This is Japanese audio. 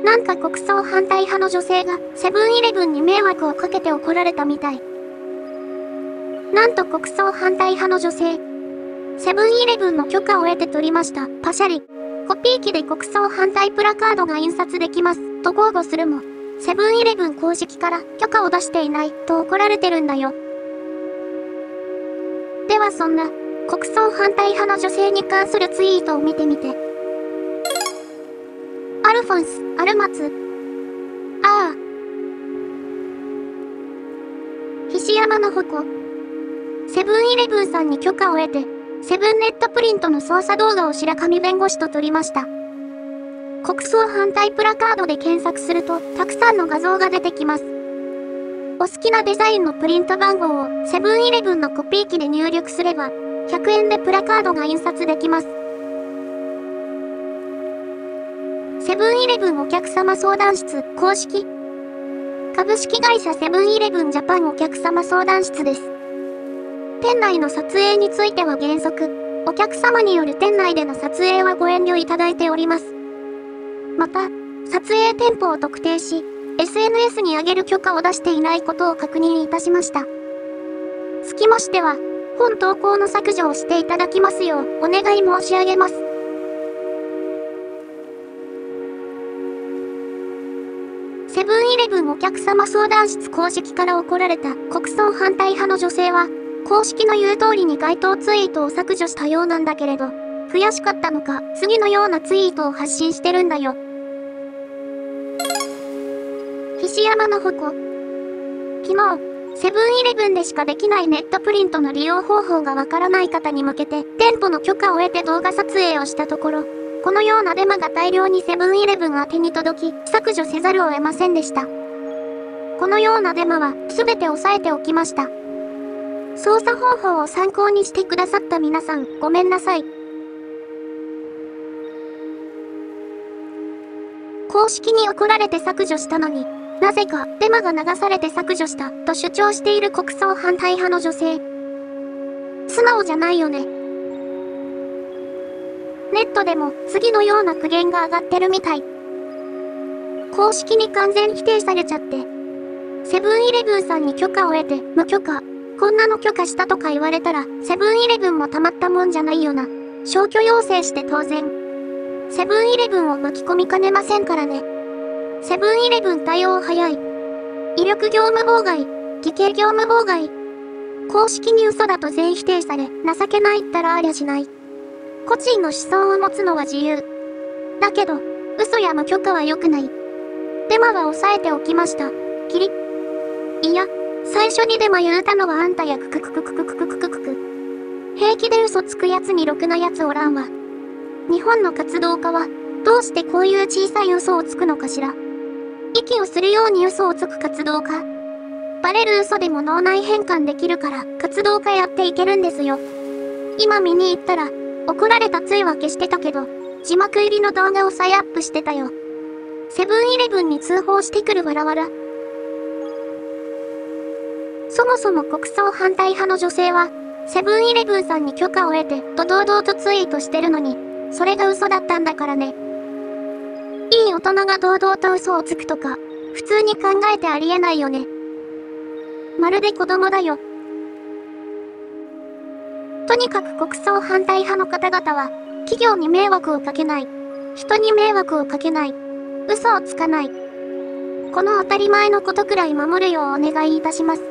なんか国葬反対派の女性がセブンイレブンに迷惑をかけて怒られたみたい。なんと国葬反対派の女性、セブンイレブンの許可を得て取りました。パシャリ。コピー機で国葬反対プラカードが印刷できます。と豪語するも、セブンイレブン公式から許可を出していないと怒られてるんだよ。ではそんな、国葬反対派の女性に関するツイートを見てみて。アルフォンス、アルマツ。ああ。菱山の矛。セブンイレブンさんに許可を得て、セブンネットプリントの操作動画を白神弁護士と撮りました。国葬反対プラカードで検索すると、たくさんの画像が出てきます。お好きなデザインのプリント番号をセブンイレブンのコピー機で入力すれば、100円でプラカードが印刷できます。セブンイレブンお客様相談室公式株式会社セブンイレブンジャパンお客様相談室です。店内の撮影については原則、お客様による店内での撮影はご遠慮いただいております。また、撮影店舗を特定し、SNS に上げる許可を出していないことを確認いたしました。つきましては、本投稿の削除をしていただきますようお願い申し上げます。セブンイレブンお客様相談室公式から怒られた国葬反対派の女性は、公式の言う通りに該当ツイートを削除したようなんだけれど、悔しかったのか、次のようなツイートを発信してるんだよ。菱山の矛。昨日、セブンイレブンでしかできないネットプリントの利用方法がわからない方に向けて、店舗の許可を得て動画撮影をしたところ、このようなデマが大量にセブンイレブン宛てに届き、削除せざるを得ませんでした。このようなデマは、すべて押さえておきました。操作方法を参考にしてくださった皆さん、ごめんなさい。公式に怒られて削除したのに、なぜかデマが流されて削除したと主張している国葬反対派の女性。素直じゃないよね。ネットでも次のような苦言が上がってるみたい。公式に完全否定されちゃって。セブンイレブンさんに許可を得て無許可。こんなの許可したとか言われたら、セブンイレブンもたまったもんじゃないよな。消去要請して当然。セブンイレブンを巻き込みかねませんからね。セブンイレブン対応早い。威力業務妨害、偽計業務妨害。公式に嘘だと全否定され、情けないったらありゃしない。個人の思想を持つのは自由。だけど、嘘や無許可は良くない。デマは抑えておきました。キリ。いや、最初にデマ言うたのはあんたやくくくくくくくくくくくく。平気で嘘つくやつにろくなやつおらんわ。日本の活動家は、どうしてこういう小さい嘘をつくのかしら。息をするように嘘をつく活動家。バレる嘘でも脳内変換できるから活動家やっていけるんですよ。今見に行ったら、怒られたついは消してたけど、字幕入りの動画を再アップしてたよ。セブンイレブンに通報してくるわらわら。そもそも国葬反対派の女性は、セブンイレブンさんに許可を得て、と堂々とツイートしてるのに、それが嘘だったんだからね。いい大人が堂々と嘘をつくとか、普通に考えてありえないよね。まるで子供だよ。とにかく国葬反対派の方々は、企業に迷惑をかけない。人に迷惑をかけない。嘘をつかない。この当たり前のことくらい守るようお願いいたします。